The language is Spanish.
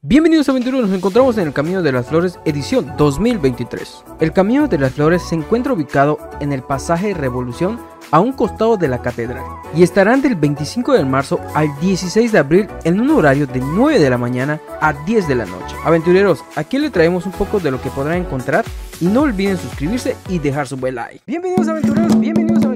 Bienvenidos aventureros, nos encontramos en el Camino de las Flores edición 2023. El Camino de las Flores se encuentra ubicado en el pasaje Revolución a un costado de la catedral y estarán del 25 de marzo al 16 de abril en un horario de 9 de la mañana a 10 de la noche. Aventureros, aquí le traemos un poco de lo que podrán encontrar y no olviden suscribirse y dejar su buen like. Bienvenidos aventureros, bienvenidos